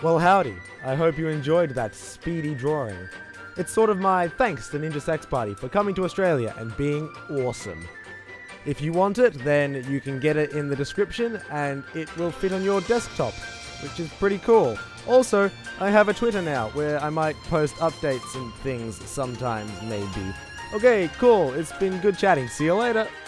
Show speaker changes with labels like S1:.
S1: Well, howdy. I hope you enjoyed that speedy drawing. It's sort of my thanks to Ninja Sex Party for coming to Australia and being awesome. If you want it, then you can get it in the description and it will fit on your desktop, which is pretty cool. Also, I have a Twitter now where I might post updates and things sometimes, maybe. Okay, cool. It's been good chatting. See you later.